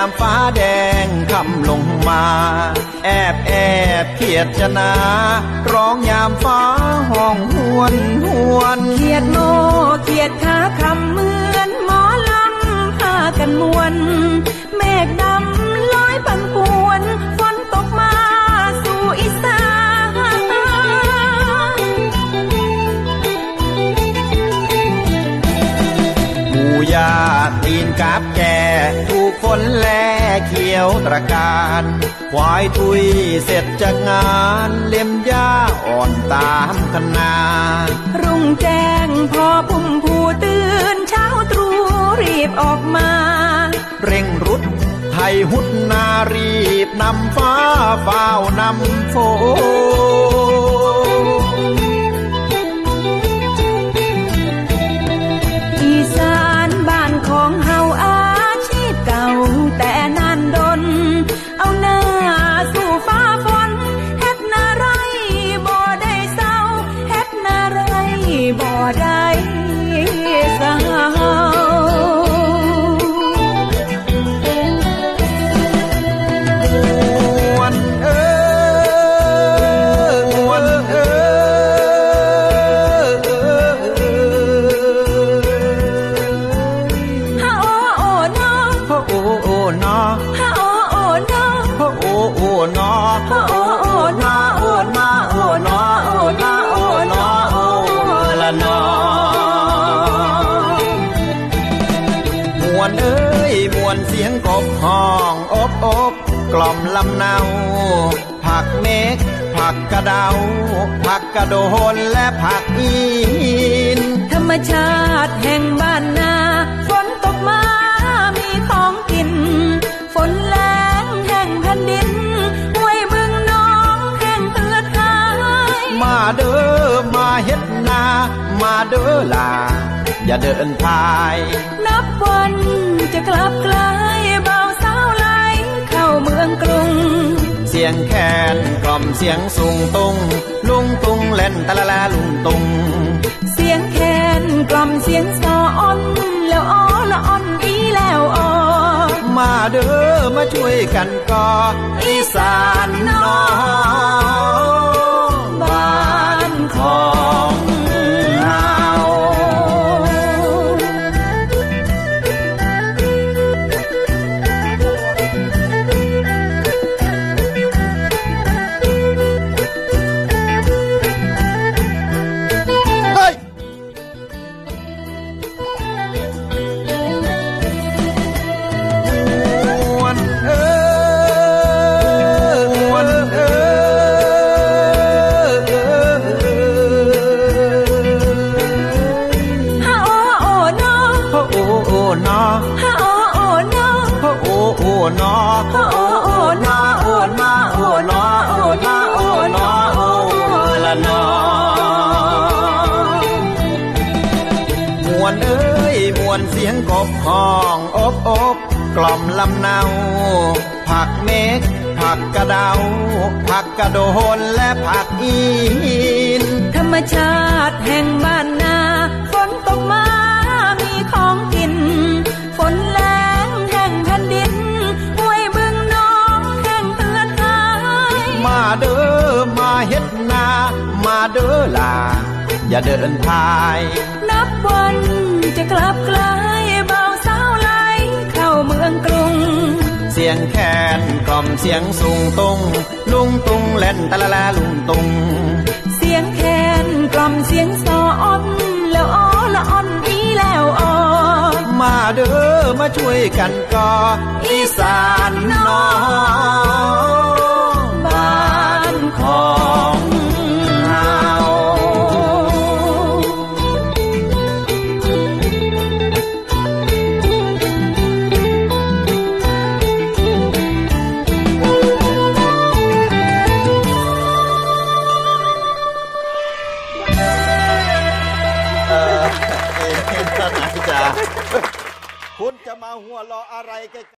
ามฟ้าแดงคำลงมาแอบเขียดจะนาร้องยามฟ้าห้องหวนเขียดโง่เขียดขาคำเหมือนหมอลำพากันมวนเมฆดำลอยปั่นป่วนฝนตกมาสู่อีสานปู่ย่าตีนกาบแก่ถูกฝนแลเขียวตระการควายทุยเสร็จจากงานเล็มหญ้าอ่อนตามคณารุ่งแจ้งพอพุ่มผู้ตื่นเช้าตรู่รีบออกมาเร่งรุดไทยหุดนารีบนำฟ้าเฝ้านำฝนอีสานบ้านของเฮาอาชีพเก่าแต่นานดนเอาหน้าสู่ฟ้าฝนเฮ็ดนาไรบ่ได้เศร้าเฮ็ดนาไรบ่ได้เศร้าเสียงกบห้องอบกล่อมลำเนาผักเมฆผักกระเดาผักกระโดนและผักอีนธรรมชาติแห่งบ้านนาฝนตกมามีของกินฝนแล้งแห่งแผ่นดินห้วยบึงน้องแห่งเตือดหายมาเด้อมาเฮ็ดนามาเด้อล่ะอย่าเดินพายนับวันจะกลับกลายเบาสาวไหลเข้าเมืองกรุงเสียงแคนกล่อมเสียงสูงตุงลุงตุงเล่นตะละละลุงตุงเสียงแคนกล่อมเสียงซออ่อนแล้วอ้อละอ่อนอีแล้วอ้อมาเด้อมาช่วยกันก่ออีสานน้องบ้านของเสียงกบห้องอบกล่อมลำเนาผักเมฆผักกระเดาผักกระโดนและผักอีนธรรมชาติแห่งบ้านนาฝนตกมามีของกินฝนแล้งแห่งแผ่นดินห้วยบึงน้องแห่งเตือนหายมาเด้อมาเฮ็ดนามาเด้อล่ะอย่าเดินพายนับวันจะกลับกลายเบาสาวไหลเข้าเมืองกรุงเสียงแคนกล่อมเสียงสูงตุงลุงตุงเล่นตะละละลุงตุงเสียงแคนกล่อมเสียงซออ่อนแล้วอ้อละอ่อนอีแล้วอ้อมาเด้อมาช่วยกันก่ออีสานน้องบ้านของคุณจะมาหัวเราะอะไรกัน